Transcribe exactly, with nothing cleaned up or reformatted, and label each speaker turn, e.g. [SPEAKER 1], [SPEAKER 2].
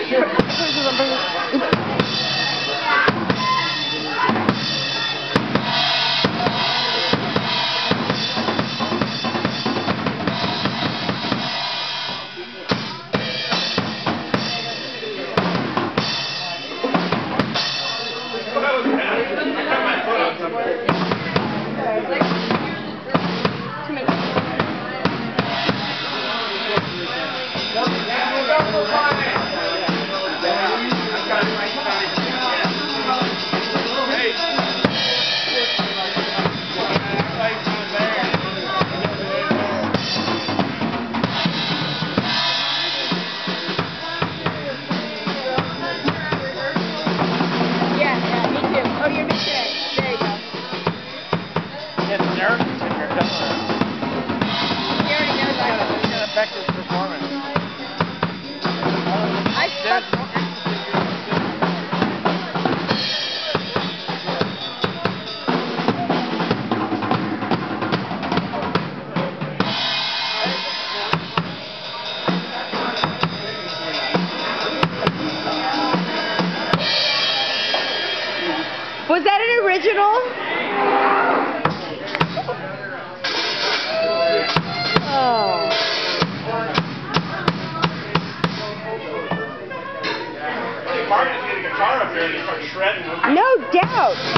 [SPEAKER 1] His performance. I
[SPEAKER 2] Was that an original? Oh.
[SPEAKER 1] Margaret's get a guitar up here and start shredding them.
[SPEAKER 2] No doubt.